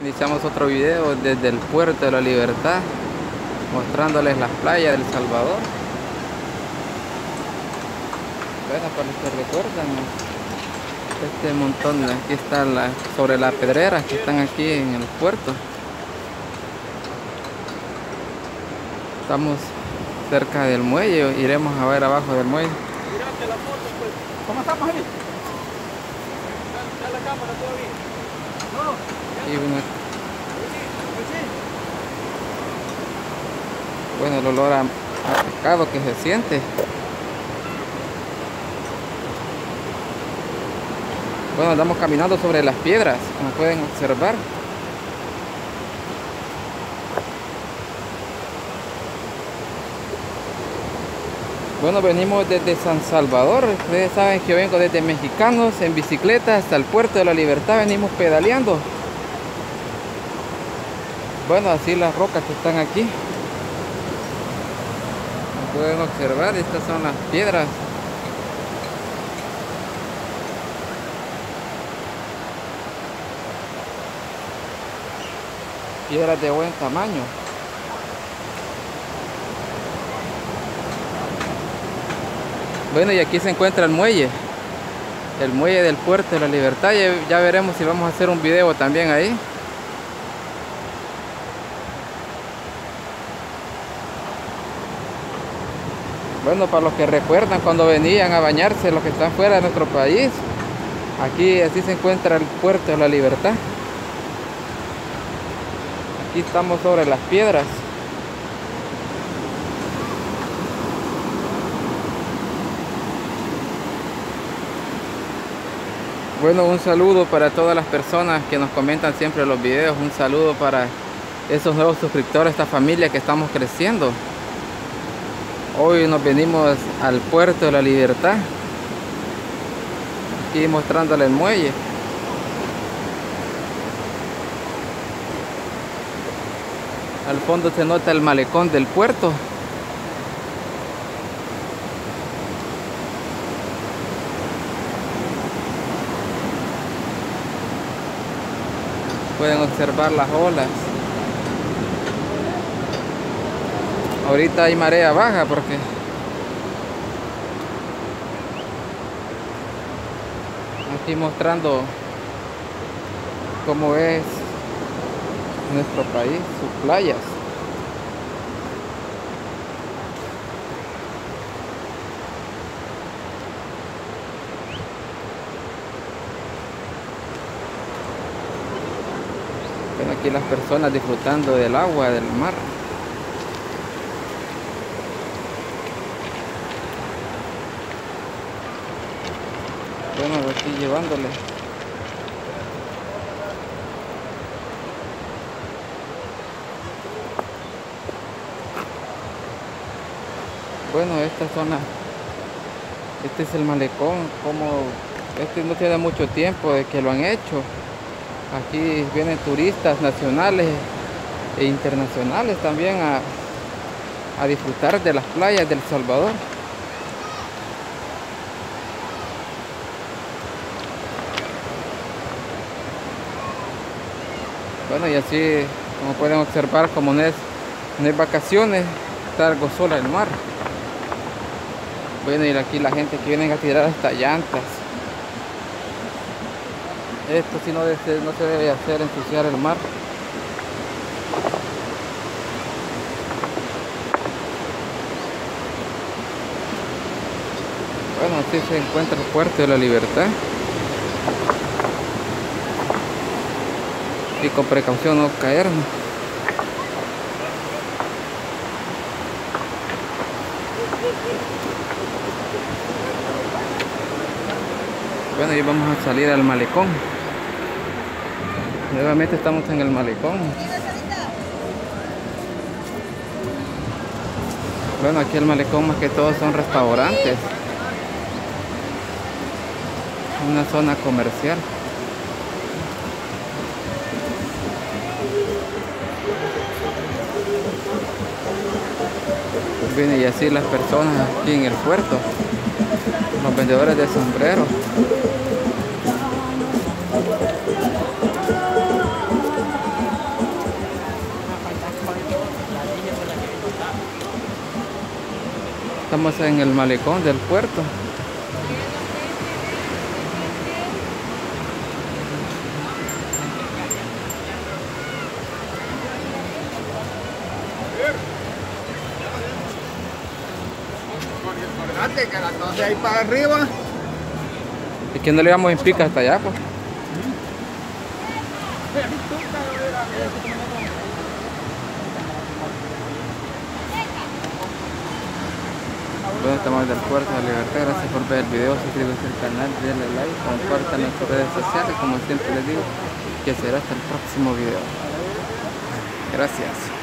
Iniciamos otro video desde el Puerto de la Libertad, mostrándoles las playas del Salvador. Bueno, para los que recuerdan, este montón, aquí está sobre las pedreras que están aquí en el puerto. Estamos cerca del muelle, iremos a ver abajo del muelle. Mirate la foto, pues. ¿Cómo estamos ahí? ¿Está la cámara todavía? No. Y bueno, el olor a pescado que se siente. Bueno, andamos caminando sobre las piedras, como pueden observar. Bueno, venimos desde San Salvador. Ustedes saben que yo vengo desde Mexicanos en bicicleta hasta el Puerto de la Libertad. Venimos pedaleando. Bueno, así las rocas que están aquí. Como pueden observar, estas son las piedras. Piedras de buen tamaño. Bueno, y aquí se encuentra el muelle del Puerto de la Libertad. Ya veremos si vamos a hacer un video también ahí. Bueno, para los que recuerdan cuando venían a bañarse, los que están fuera de nuestro país, aquí así se encuentra el Puerto de la Libertad. Aquí estamos sobre las piedras. Bueno, un saludo para todas las personas que nos comentan siempre los videos. Un saludo para esos nuevos suscriptores, esta familia que estamos creciendo. Hoy nos venimos al Puerto de la Libertad, aquí mostrándole el muelle. Al fondo se nota el malecón del puerto. Pueden observar las olas. Ahorita hay marea baja porque aquí mostrando cómo es nuestro país, sus playas. Ven aquí las personas disfrutando del agua, del mar. Bueno, aquí llevándole. Bueno, este es el malecón. Este no tiene mucho tiempo de que lo han hecho. Aquí vienen turistas nacionales e internacionales también a disfrutar de las playas del Salvador. Bueno, y así, como pueden observar, como no es vacaciones, está algo sola el mar. Bueno, y aquí la gente que viene a tirar hasta llantas. Esto sí no se debe hacer, ensuciar el mar. Bueno, así se encuentra el Puerto de la Libertad. Y con precaución no caernos. Bueno, y vamos a salir al malecón. Nuevamente estamos en el malecón. Bueno, aquí el malecón más que todo son restaurantes. Una zona comercial. Bien, y así las personas aquí en el puerto, los vendedores de sombreros. estamos en el malecón del puerto. Fíjate que las 12 ahí para arriba. ¿Y que no le vamos en pica hasta allá, pues? Bueno, estamos del puerto de Libertad. Gracias por ver el video, suscríbete al canal, denle like, compartan en sus redes sociales, como siempre les digo, que será hasta el próximo video. Gracias.